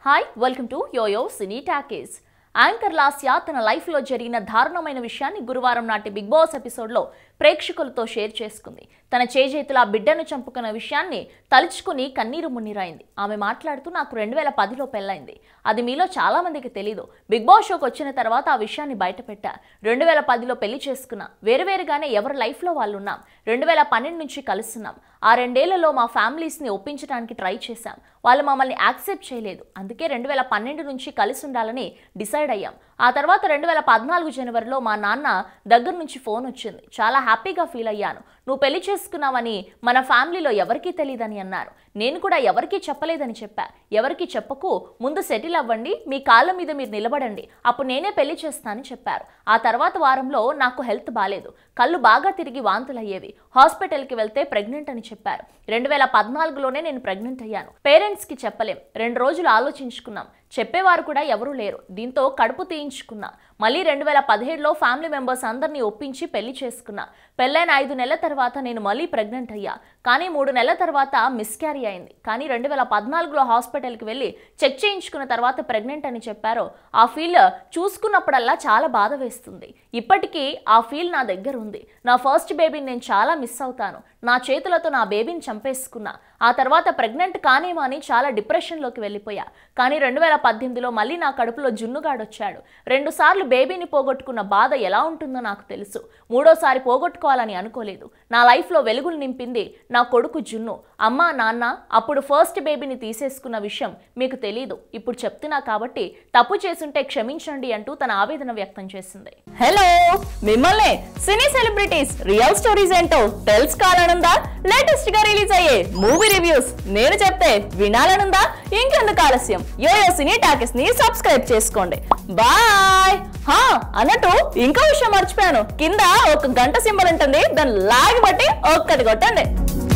Hi, welcome to YOYO Cine Talkies. Anchor Lasya తన life లో జరిగిన దారుణమైన విషయాన్ని గురువారం నాటి బిగ్ బాస్ ఎపిసోడ్ లో ప్రేక్షకులతో షేర్ చేసుకుంది. తన చేజేతుల బిడ్డను చంపుకున్న విషయాన్ని తలుచుకుని కన్నీరు మున్నీరైంది. ఆమె మాట్లాడుతూ నాకు 2010లో పెళ్ళైంది. అది మీలో చాలా మందికి తెలీదు. బిగ్ బాస్ షోకి వచ్చిన తర్వాత ఆ విషయాన్ని బయటపెట్టా. 2010లో పెళ్లి చేసుకున్నా. వేరువేరుగానే ఎవరి లైఫ్ లో వాళ్ళు ఉన్నాం. 2012 నుంచి కలుస్తున్నాం. ఆ 2 ఏళ్లలో మా ఫ్యామిలీస్ ని ఒప్పించడానికి ట్రై చేశాం. వాళ్ళు మమ్మల్ని యాక్సెప్ట్ చేయలేదు. అందుకే 2012 నుంచి కలిసి ఉండాలని డిసైడ్ అయ్యాం. ఆ తర్వాత 2014 జనవరిలో మా నాన్న దగ్గర నుంచి ఫోన్ వచ్చింది. చాలా హ్యాపీగా ఫీల్ అయ్యాను. నువ్వు పెళ్లి చేసుకున్నావని మన ఫ్యామిలీలో ఎవరికీ తెలియదని అన్నారు. నేను కూడా ఎవరికీ చెప్పలేదని చెప్పా. ఎవరికి చెప్పకు, ముందు సెటిల్ అవ్వండి, మీ కాళ్ళ మీద మీరు నిలబడండి, అప్పుడు నేనే పెళ్లి చేస్తానని చెప్పారు. ఆ తర్వాత వారంలో నాకు హెల్త్ బాలేదు. కళ్ళు బాగా తిరిగి వాంతులయ్యేవి. హాస్పిటల్కి వెళ్తే ప్రెగ్నెంట్ అని చెప్పారు. 2014లోనే నేను ప్రెగ్నెంట్ అయ్యాను. పేరెంట్స్కి చెప్పలేం. 2 రోజులు ఆలోచించుకున్నాం. చెప్పేవారు కూడా ఎవరూ లేరు. దీంతో కడుపు తీయించుకున్నా. మళ్ళీ 2017లో ఫ్యామిలీ మెంబర్స్ అందరినీ ఒప్పించి పెళ్లి చేసుకున్నా. పెళ్ళైన 5 నెలల తర్వాత నేను మళ్ళీ ప్రెగ్నెంట్ అయ్యా. కానీ 3 నెలల తర్వాత మిస్క్యారీ అయింది. కానీ 2014లో హాస్పిటల్కి వెళ్ళి చెక్ చేయించుకున్న తర్వాత ప్రెగ్నెంట్ అని చెప్పారు. ఆ ఫీల్ చూసుకున్నప్పుడల్లా చాలా బాధ వేస్తుంది. ఇప్పటికీ ఆ ఫీల్ నా దగ్గర ఉంది. నా ఫస్ట్ బేబీని నేను చాలా మిస్ అవుతాను. నా చేతులతో నా బేబీని చంపేసుకున్నా. ఆ తర్వాత ప్రెగ్నెంట్ కానేమో అని చాలా డిప్రెషన్లోకి వెళ్ళిపోయా. కానీ 2018లో మళ్ళీ నా కడుపులో జున్నుగాడొచ్చాడు. 2 సార్లు బేబీని పోగొట్టుకున్న బాధ ఎలా ఉంటుందో నాకు తెలుసు. 3వసారి పోగొట్టుకోవాలని అనుకోలేదు. నా లైఫ్లో వెలుగులు నింపింది నా కొడుకు జున్ను. అమ్మ నాన్న అప్పుడు ఫస్ట్ బేబీని తీసేసుకున్న విషయం మీకు తెలీదు. ఇప్పుడు చెప్తున్నా కాబట్టి తప్పు చేసుంటే క్షమించండి అంటూ తన ఆవేదన వ్యక్తం చేసింది. హలో, మిమ్మల్ని సినీ సెలబ్రిటీస్ రియల్ స్టోరీస్ ఏంటో తెలుసుకోవాలనుందా? లేటెస్ట్ గా రిలీజ్ అయ్యే మూవీ రివ్యూస్ నేను చెప్తే వినాలనుందా? ఇంకెందుకు ఆలస్యం, యోయో సినీ టాకీస్ ని సబ్స్క్రైబ్ చేసుకోండి. బాయ్. అన్నట్టు ఇంకో విషయం మర్చిపోయాను. కింద ఒక గంట సింబల్ ఉంటుంది, దాన్ని లాగి బట్టి ఒక్కటి కొట్టండి.